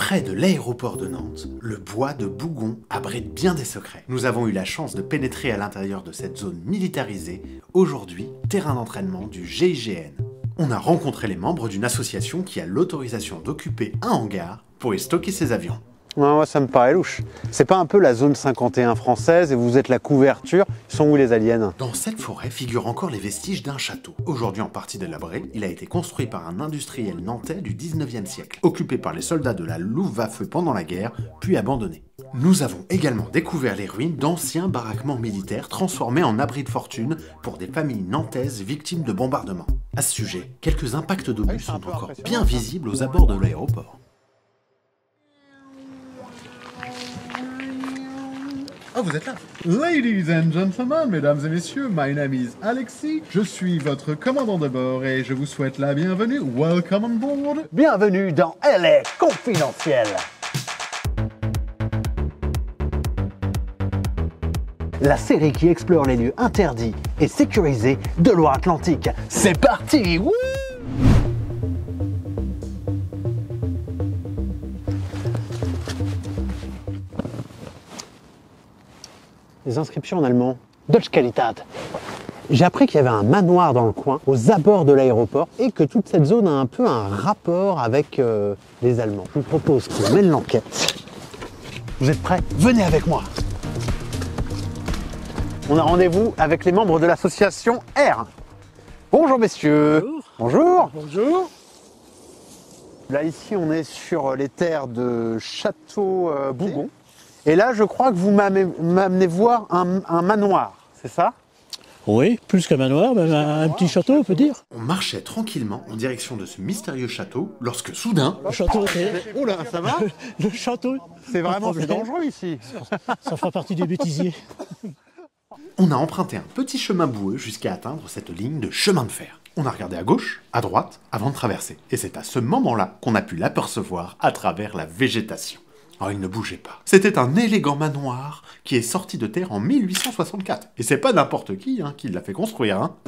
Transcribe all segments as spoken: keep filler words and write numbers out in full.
Près de l'aéroport de Nantes, le bois de Bougon abrite bien des secrets. Nous avons eu la chance de pénétrer à l'intérieur de cette zone militarisée, aujourd'hui terrain d'entraînement du G I G N. On a rencontré les membres d'une association qui a l'autorisation d'occuper un hangar pour y stocker ses avions. Ouais, moi, ça me paraît louche. C'est pas un peu la zone cinquante et un française et vous êtes la couverture? Ils sont où les aliens? Dans cette forêt figurent encore les vestiges d'un château. Aujourd'hui en partie délabré, il a été construit par un industriel nantais du dix-neuvième siècle, occupé par les soldats de la Luftwaffe pendant la guerre, puis abandonné. Nous avons également découvert les ruines d'anciens baraquements militaires transformés en abris de fortune pour des familles nantaises victimes de bombardements. À ce sujet, quelques impacts d'obus sont encore bien visibles aux abords de l'aéroport. Ah, vous êtes là? Ladies and gentlemen, mesdames et messieurs, my name is Alexis. Je suis votre commandant de bord et je vous souhaite la bienvenue. Welcome on board. Bienvenue dans L A Confidentiel. La série qui explore les lieux interdits et sécurisés de Loire-Atlantique. C'est parti! Wouh! Les inscriptions en allemand. Deutsche Qualität. J'ai appris qu'il y avait un manoir dans le coin, aux abords de l'aéroport, et que toute cette zone a un peu un rapport avec euh, les Allemands. Je vous propose qu'on mène l'enquête. Vous êtes prêts? Venez avec moi. On a rendez-vous avec les membres de l'association R. Bonjour messieurs. Bonjour. Bonjour. Bonjour. Là ici on est sur les terres de Château euh, Bougon. Et là, je crois que vous m'amenez voir un, un manoir, c'est ça? Oui, plus qu'un manoir, même un, un petit château, on peut dire. On marchait tranquillement en direction de ce mystérieux château lorsque soudain... Le château était... Oula, ça va? Le château... C'est vraiment c'est dangereux ici. Ça fera partie du bêtisier. On a emprunté un petit chemin boueux jusqu'à atteindre cette ligne de chemin de fer. On a regardé à gauche, à droite, avant de traverser. Et c'est à ce moment-là qu'on a pu l'apercevoir à travers la végétation. Oh, il ne bougeait pas. C'était un élégant manoir qui est sorti de terre en mille huit cent soixante-quatre. Et c'est pas n'importe qui hein, qui l'a fait construire. Hein.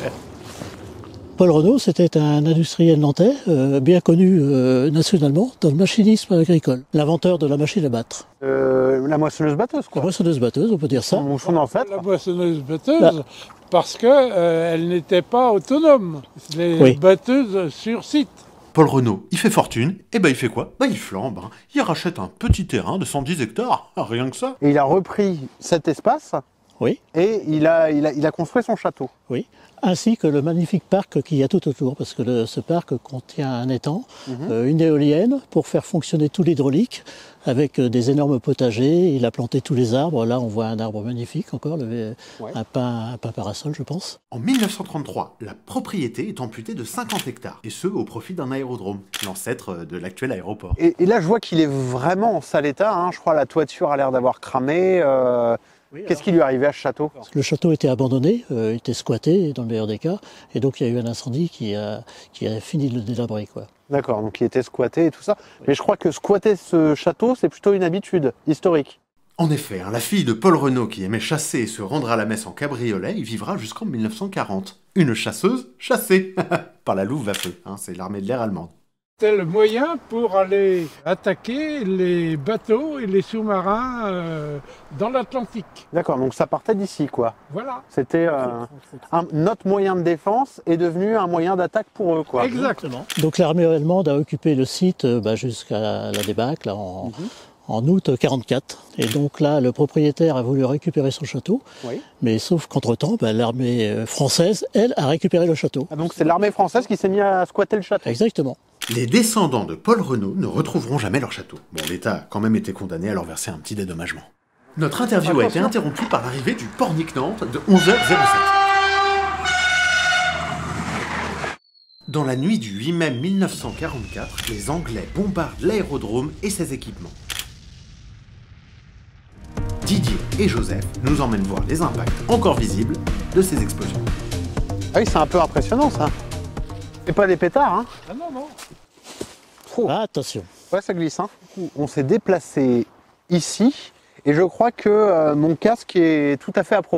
Paul Renault, c'était un industriel nantais, euh, bien connu euh, nationalement dans le machinisme agricole. L'inventeur de la machine à battre. Euh, la moissonneuse-batteuse, quoi. La moissonneuse-batteuse, on peut dire ça. Mon son ancêtre. La moissonneuse-batteuse, parce qu'elle euh, n'était pas autonome. Les Oui. batteuses sur site. Paul Renault, il fait fortune, et ben il fait quoi? Bah il flambe, hein. Il rachète un petit terrain de cent dix hectares, rien que ça. Et il a repris cet espace Oui, et il a, il a, il a construit son château. oui. Ainsi que le magnifique parc qu'il y a tout autour, parce que le, ce parc contient un étang, Mhm. euh, une éolienne pour faire fonctionner tout l'hydraulique, avec euh, des énormes potagers. Il a planté tous les arbres. Là, on voit un arbre magnifique encore, le, Ouais. un pin, un pin parasol, je pense. En mille neuf cent trente-trois, la propriété est amputée de cinquante hectares, et ce au profit d'un aérodrome, l'ancêtre de l'actuel aéroport. Et, et là, je vois qu'il est vraiment en sale état. Hein. Je crois que la toiture a l'air d'avoir cramé. Euh, Oui, Qu'est-ce qui lui est arrivé à ce château? Le château était abandonné, euh, il était squatté dans le meilleur des cas, et donc il y a eu un incendie qui a, qui a fini de le délabrer, quoi. D'accord, donc il était squatté et tout ça. Mais je crois que squatter ce château, c'est plutôt une habitude historique. En effet, hein, la fille de Paul Renault qui aimait chasser et se rendre à la messe en cabriolet, y vivra jusqu'en mille neuf cent quarante. Une chasseuse chassée par la Luftwaffe, hein, c'est l'armée de l'air allemande. C'était le moyen pour aller attaquer les bateaux et les sous-marins euh, dans l'Atlantique. D'accord, donc ça partait d'ici, quoi. Voilà. C'était euh, un, notre moyen de défense est devenu un moyen d'attaque pour eux, quoi. Exactement. Donc l'armée allemande a occupé le site euh, bah, jusqu'à la débâcle en, Mhm. en août quarante-quatre. Et donc là, le propriétaire a voulu récupérer son château, Oui. mais sauf qu'entre-temps, bah, l'armée euh, française, elle, a récupéré le château. Ah, donc c'est l'armée française qui s'est mise à squatter le château. Exactement. Les descendants de Paul Renault ne retrouveront jamais leur château. Bon, l'État a quand même été condamné à leur verser un petit dédommagement. Notre interview a été interrompue par l'arrivée du Pornic-Nantes de onze heures sept. Dans la nuit du huit mai mille neuf cent quarante-quatre, les Anglais bombardent l'aérodrome et ses équipements. Didier et Joseph nous emmènent voir les impacts encore visibles de ces explosions. Ah oui, c'est un peu impressionnant, ça. C'est pas des pétards, hein. Ah non, non. Oh. Ah, attention. Ouais, ça glisse, hein. On s'est déplacé ici, et je crois que euh, mon casque est tout à fait à propos.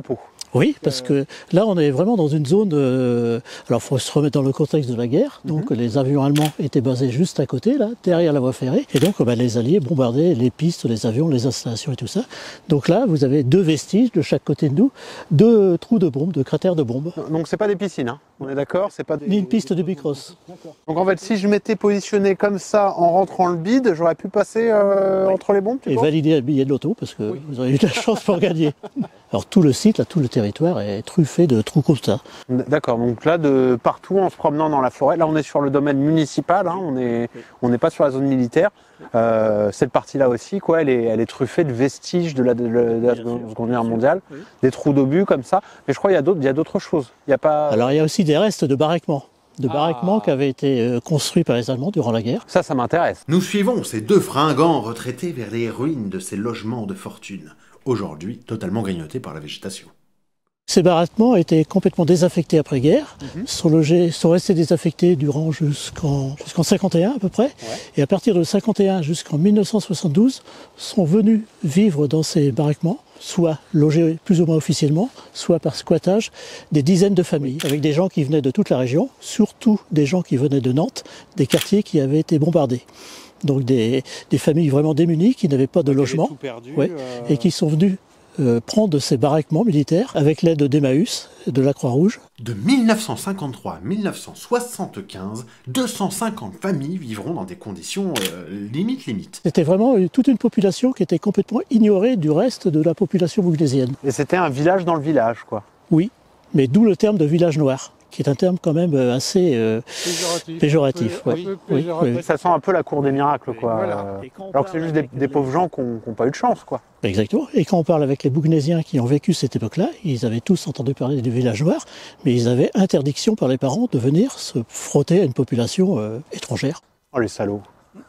Oui, parce que là, on est vraiment dans une zone... Euh, alors, il faut se remettre dans le contexte de la guerre. Donc, mm-hmm. les avions allemands étaient basés juste à côté, là, derrière la voie ferrée. Et donc, bah, les Alliés bombardaient les pistes, les avions, les installations et tout ça. Donc là, vous avez deux vestiges de chaque côté de nous, deux trous de bombes, deux cratères de bombes. Donc, c'est pas des piscines, hein. On est d'accord, c'est pas des... Ni une piste de bicross. Donc, en fait, si je m'étais positionné comme ça en rentrant le bide, j'aurais pu passer euh, oui. entre les bombes, tu Et penses valider le billet de l'auto, parce que oui. vous avez eu de la chance pour gagner. Alors tout le site, là, tout le territoire est truffé de trous comme ça. D'accord, donc là, de partout, en se promenant dans la forêt, là on est sur le domaine municipal, hein, on n'est on n'est pas sur la zone militaire. Euh, cette partie-là aussi, quoi, elle est, elle est truffée de vestiges de la, de, de la Seconde Guerre mondiale, oui. des trous d'obus comme ça. Mais je crois qu'il y a d'autres, il y a d'autres choses. Il y a pas... Alors il y a aussi des restes de baraquements. de baraquements ah. qui avaient été construits par les Allemands durant la guerre. Ça, ça m'intéresse. Nous suivons ces deux fringants retraités vers les ruines de ces logements de fortune, aujourd'hui totalement grignotés par la végétation. Ces baraquements étaient complètement désaffectés après-guerre, mm-hmm. sont, logés, sont restés désaffectés durant jusqu'en jusqu'en cinquante et un à peu près, ouais. et à partir de cinquante et un jusqu'en mille neuf cent soixante-douze, sont venus vivre dans ces baraquements, soit logés plus ou moins officiellement, soit par squattage, des dizaines de familles, avec des gens qui venaient de toute la région, surtout des gens qui venaient de Nantes, des quartiers qui avaient été bombardés. Donc des, des familles vraiment démunies, qui n'avaient pas de logement, perdu, ouais, euh... et qui sont venus Euh, prendre ces baraquements militaires avec l'aide d'Emmaüs et de la Croix-Rouge. De mille neuf cent cinquante-trois à mille neuf cent soixante-quinze, deux cent cinquante familles vivront dans des conditions euh, limite limite. C'était vraiment toute une population qui était complètement ignorée du reste de la population bougnésienne. Et c'était un village dans le village, quoi. Oui, mais d'où le terme de village noir, qui est un terme quand même assez euh, péjoratif. péjoratif peu, ouais. peu péjoratif. Oui, oui. Ça sent un peu la cour des miracles, quoi. Voilà. Alors que c'est juste des, des pauvres gens qui n'ont pas eu de chance, quoi. Exactement. Et quand on parle avec les Bougnésiens qui ont vécu cette époque-là, ils avaient tous entendu parler des villages noirs, mais ils avaient interdiction par les parents de venir se frotter à une population euh, étrangère. Oh les salauds.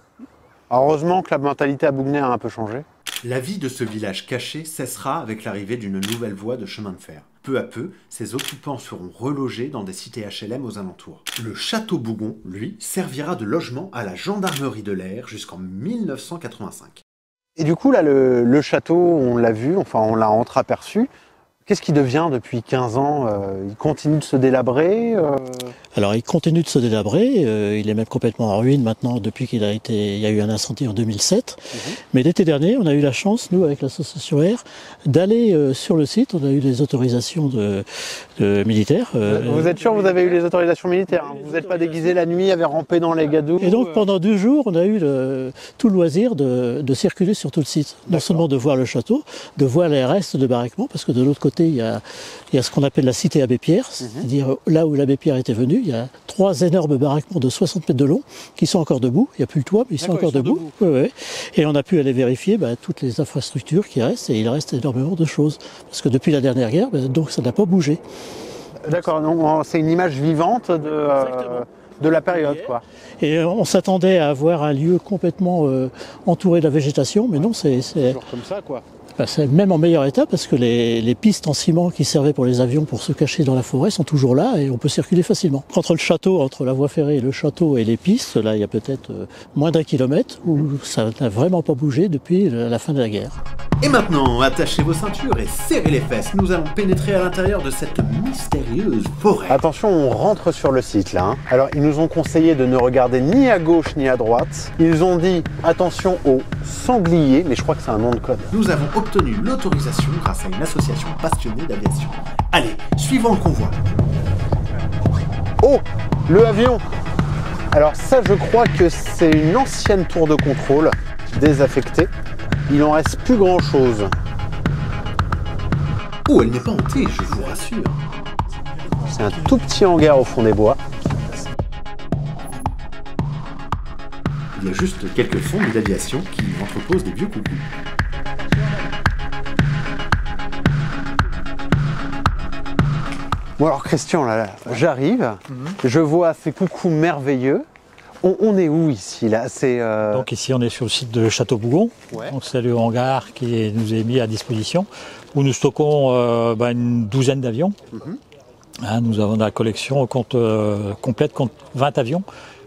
Alors, heureusement que la mentalité à Bougné a un peu changé. La vie de ce village caché cessera avec l'arrivée d'une nouvelle voie de chemin de fer. Peu à peu, ses occupants seront relogés dans des cités H L M aux alentours. Le château Bougon, lui, servira de logement à la gendarmerie de l'air jusqu'en mille neuf cent quatre-vingt-cinq. Et du coup, là, le, le château, on l'a vu, enfin, on l'a entreaperçu. Qu'est-ce qui devient depuis quinze ans euh, Il continue de se délabrer euh... Alors, il continue de se délabrer. Euh, il est même complètement en ruine maintenant depuis qu'il a été. Il y a eu un incendie en deux mille sept. Mm-hmm. Mais l'été dernier, on a eu la chance, nous, avec l'association R, d'aller euh, sur le site. On a eu des autorisations de, de militaires. Euh, vous êtes sûr que vous avez eu les autorisations militaires, hein? Vous n'êtes pas déguisé la nuit, avez rampé dans les gadous? Et donc, pendant deux jours, on a eu le, tout le loisir de, de circuler sur tout le site. Non D'accord. seulement de voir le château, de voir les restes de baraquements, parce que de l'autre côté, il y a, il y a ce qu'on appelle la cité Abbé Pierre, mmh. c'est-à-dire là où l'abbé Pierre était venu. Il y a trois énormes baraquements de soixante mètres de long qui sont encore debout. Il n'y a plus le toit, mais ils sont encore ils sont debout. debout. Ouais, ouais. Et on a pu aller vérifier bah, toutes les infrastructures qui restent, et il reste énormément de choses. Parce que depuis la dernière guerre, bah, donc ça n'a pas bougé. D'accord, donc c'est une image vivante de, euh, de la période, quoi. Et on s'attendait à avoir un lieu complètement euh, entouré de la végétation, mais non, c'est... c'est toujours comme ça, quoi. C'est même en meilleur état parce que les, les pistes en ciment qui servaient pour les avions pour se cacher dans la forêt sont toujours là et on peut circuler facilement. Entre le château, entre la voie ferrée et le château et les pistes, là il y a peut-être euh, moins d'un kilomètre où ça n'a vraiment pas bougé depuis la fin de la guerre. Et maintenant, attachez vos ceintures et serrez les fesses. Nous allons pénétrer à l'intérieur de cette mystérieuse forêt. Attention, on rentre sur le site là. Hein. Alors ils nous ont conseillé de ne regarder ni à gauche ni à droite. Ils ont dit attention aux sangliers, mais je crois que c'est un nom de code. Nous avons obtenu l'autorisation grâce à une association passionnée d'aviation. Allez, suivons le convoi. Oh, le avion. Alors ça, je crois que c'est une ancienne tour de contrôle désaffectée. Il en reste plus grand chose. Oh, elle n'est pas hantée, je vous rassure. C'est un tout petit hangar au fond des bois. Il y a juste quelques fonds d'aviation qui entreposent des vieux coucous. Bon alors Christian, là, là j'arrive, mm-hmm. je vois ces coucous merveilleux. On, on est où ici là c'est euh... Donc ici on est sur le site de Château Bougon. Ouais. Donc c'est le hangar qui est, nous est mis à disposition où nous stockons euh, bah, une douzaine d'avions. Mm-hmm. Hein, nous avons la collection compte, euh, complète compte vingt avions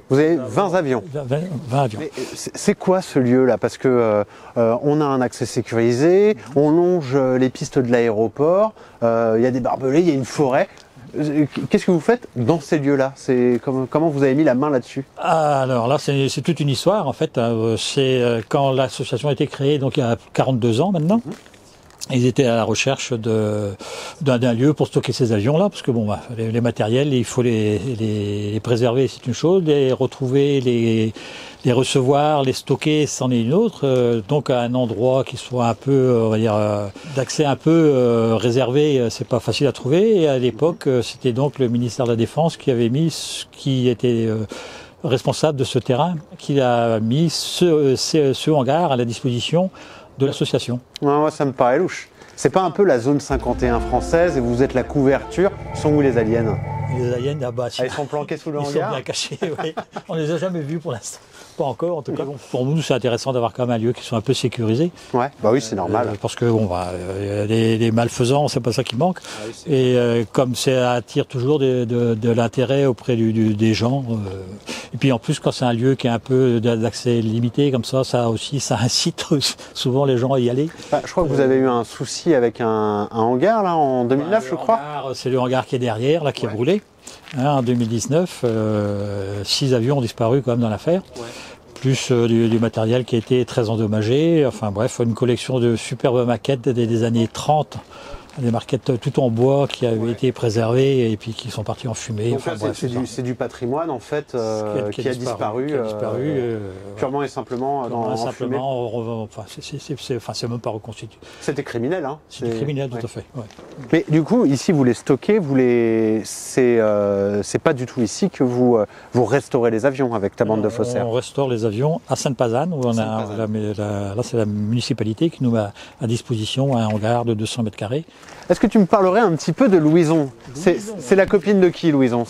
Vous avez vingt avions. vingt, vingt avions. Mais c'est quoi ce lieu-là? Parce que euh, euh, on a un accès sécurisé, on longe les pistes de l'aéroport, euh, il y a des barbelés, il y a une forêt. Qu'est-ce que vous faites dans ces lieux-là? C'est comment, comment vous avez mis la main là-dessus? Alors là, c'est toute une histoire en fait. C'est quand l'association a été créée, donc il y a quarante-deux ans maintenant. Mmh. Ils étaient à la recherche de, d'un, d'un lieu pour stocker ces avions-là, parce que bon, bah, les, les matériels, il faut les, les, les préserver, c'est une chose, les retrouver, les, les recevoir, les stocker, c'en est une autre. Euh, donc à un endroit qui soit un peu, on va dire, euh, d'accès un peu euh, réservé, euh, c'est pas facile à trouver. Et à l'époque, euh, c'était donc le ministère de la Défense qui avait mis, ce qui était euh, responsable de ce terrain, qui a mis ce, ce, ce hangar à la disposition de l'association. Ouais, moi, ça me paraît louche. C'est pas un peu la zone cinquante et un française et vous êtes la couverture? Sont où les aliens? Les aliens, ah bah, ah, ils sont planqués sous le ils hangar. Ils sont bien cachés, oui. On les a jamais vus pour l'instant. Pas encore, en tout cas. Bon, pour nous, c'est intéressant d'avoir quand même un lieu qui soit un peu sécurisé. Ouais, bah oui, c'est normal. Euh, parce que bon, bah, euh, les, les malfaisants, c'est pas ça qui manque. Ah oui, et euh, comme ça attire toujours de, de, de l'intérêt auprès du, du, des gens. Euh, et puis en plus, quand c'est un lieu qui est un peu d'accès limité, comme ça, ça aussi, ça incite souvent les gens à y aller. Bah, je crois que vous avez eu un souci avec un, un hangar là en deux mille neuf, bah, je crois. C'est le hangar qui est derrière, là, qui ouais. a brûlé. Hein, en deux mille dix-neuf, euh, six avions ont disparu quand même dans l'affaire. Ouais. Plus euh, du, du matériel qui a été très endommagé. Enfin bref, une collection de superbes maquettes des, des années trente. Des maquettes tout en bois qui avaient ouais. été préservées et puis qui sont parties en fumée. Donc enfin, c'est du, du patrimoine en fait euh, qui, a, qui, a, qui, a disparu, qui a disparu euh, euh, purement et simplement purement dans, et simplement, en on, enfin, c'est enfin, même pas reconstitué. C'était criminel, hein? C'était criminel, tout ouais. à fait. Ouais. Mais du coup, ici, vous les stockez, vous les, c'est euh, c'est pas du tout ici que vous euh, vous restaurez les avions avec ta bande non, de faussaires. On restaure les avions à Sainte-Pazanne où on a la, la, là c'est la municipalité qui nous met à disposition un hangar de deux cents mètres carrés. Est-ce que tu me parlerais un petit peu de Louison? C'est la copine de qui, Louison?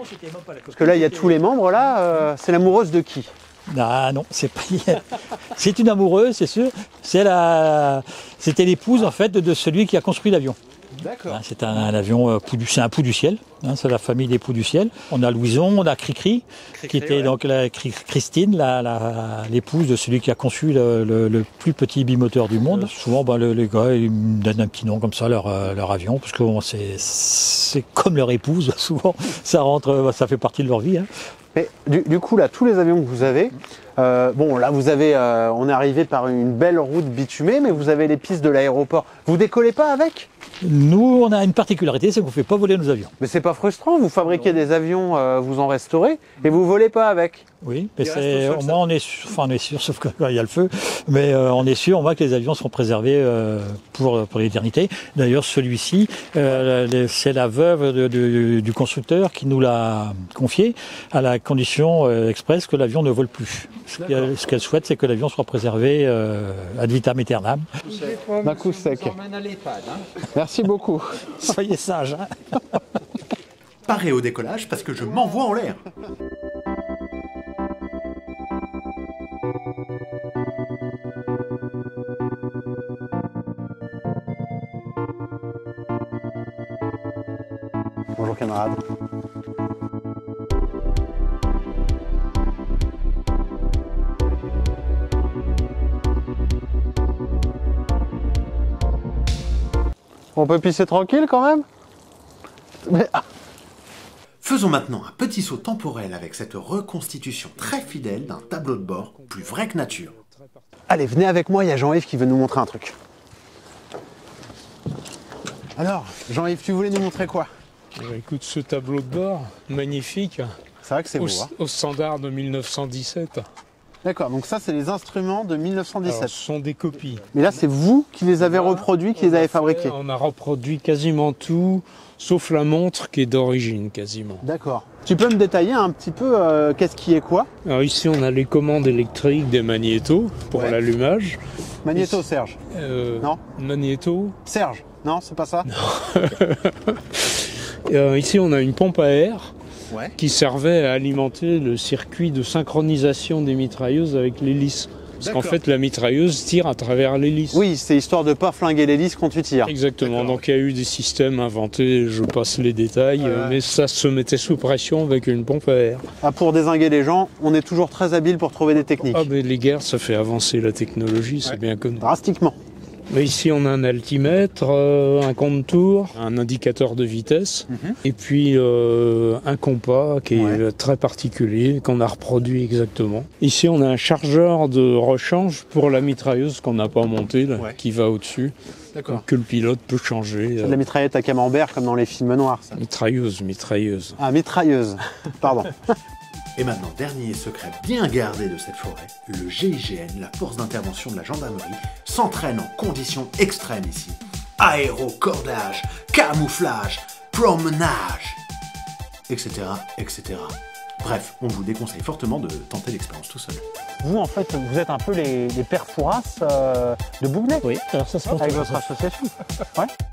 Parce que là, il y a tous les membres, là. Euh, c'est l'amoureuse de qui? Ah non, c'est pas. C'est une amoureuse, c'est sûr. C'est la. C'était l'épouse en fait de, de celui qui a construit l'avion. D'accord. C'est un, un avion, c'est un Pou du ciel, hein, c'est la famille des Pou du ciel. On a Louison, on a Cricri, Cricri qui était ouais. donc la, Christine, l'épouse de celui qui a conçu le, le, le plus petit bimoteur du monde. Ouais. Souvent, bah, le, les gars, ils me donnent un petit nom comme ça, leur, leur avion, parce que bon, c'est comme leur épouse, souvent, ça rentre, ça fait partie de leur vie. Hein. Mais du, du coup, là, tous les avions que vous avez, euh, bon, là, vous avez, euh, on est arrivé par une belle route bitumée, mais vous avez les pistes de l'aéroport. Vous décollez pas avec? Nous, on a une particularité, c'est qu'on ne fait pas voler nos avions. Mais c'est pas frustrant, vous fabriquez des avions, euh, vous en restaurez, et vous volez pas avec? Oui, mais c'est, au moins on est sûr, enfin on est sûr, sauf qu'il y a le feu, mais euh, on est sûr, on voit que les avions seront préservés euh, pour, pour l'éternité. D'ailleurs, celui-ci, euh, c'est la veuve de, de, du constructeur qui nous l'a confié à la condition euh, expresse que l'avion ne vole plus. Ce qu'elle qu souhaite, c'est que l'avion soit préservé euh, ad vitam aeternam. D'un coup sec. Merci beaucoup. Soyez sages. Hein. Paré au décollage parce que je m'envoie en l'air. Bonjour camarades. On peut pisser tranquille quand même? Mais... ah. Faisons maintenant un petit saut temporel avec cette reconstitution très fidèle d'un tableau de bord plus vrai que nature. Allez, venez avec moi, il y a Jean-Yves qui veut nous montrer un truc. Alors, Jean-Yves, tu voulais nous montrer quoi? Bah, écoute, ce tableau de bord, magnifique. C'est vrai que c'est beau. Au, hein. au standard de mille neuf cent dix-sept. D'accord, donc ça, c'est les instruments de mille neuf cent dix-sept. Alors, ce sont des copies. Mais là, c'est vous qui les avez reproduits, qui les avez fabriqués. On a reproduit quasiment tout, sauf la montre qui est d'origine quasiment. D'accord. Tu peux me détailler un petit peu euh, qu'est-ce qui est quoi? Alors ici, on a les commandes électriques des magnétos pour ouais. l'allumage. Magnéto, ici, Serge euh, Non. Magnéto Serge Non, c'est pas ça? Non. euh, ici, on a une pompe à air. Ouais. Qui servait à alimenter le circuit de synchronisation des mitrailleuses avec l'hélice. Parce qu'en fait, la mitrailleuse tire à travers l'hélice. Oui, c'est histoire de pas flinguer l'hélice quand tu tires. Exactement, donc il y a eu des systèmes inventés, je passe les détails, Ouais, ouais. mais ça se mettait sous pression avec une pompe à air. Ah, pour dézinguer les gens, on est toujours très habile pour trouver des techniques. Ah mais les guerres, ça fait avancer la technologie, c'est Ouais. bien connu. Drastiquement. Mais ici, on a un altimètre, euh, un compte-tour, un indicateur de vitesse, Mhm. et puis euh, un compas qui est Ouais. euh, très particulier, qu'on a reproduit exactement. Ici, on a un chargeur de rechange pour la mitrailleuse qu'on n'a pas montée, là, Ouais. qui va au-dessus, D'accord. que le pilote peut changer. C'est euh, de la mitraillette à camembert comme dans les films noirs, ça. mitrailleuse, mitrailleuse. Ah, mitrailleuse. Pardon. Et maintenant, dernier secret bien gardé de cette forêt, le G I G N, la force d'intervention de la gendarmerie, s'entraîne en conditions extrêmes ici. Aérocordage, camouflage, promenage, et cetera, et cetera. Bref, on vous déconseille fortement de tenter l'expérience tout seul. Vous, en fait, vous êtes un peu les, les pères Fouras euh, de Bougnay, Oui, alors ça c'est avec votre association. Ouais.